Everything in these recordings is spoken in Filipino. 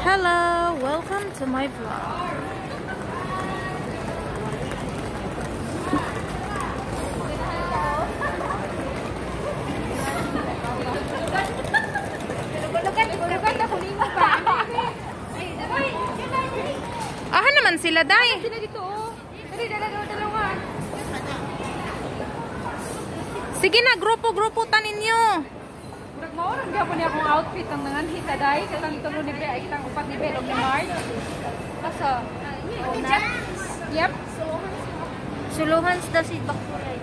Hello, welcome to my vlog. Ahan naman sila, day. Sila dito, oh. Dali, dalawa. Sige na, grupo-grupo ta ninyo. Mauran gyapon niya akong outfit ang nanganhit aday katang tulo ni Be ay kitang upat ni Belog ni Mart. Asa? Yep. Suluhan daw si Bakulay.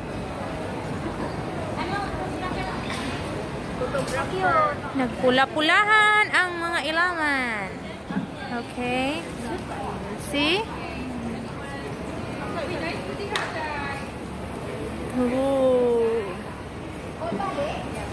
Nagpula-pulahan ang mga ilaman. Okay. See? Oh.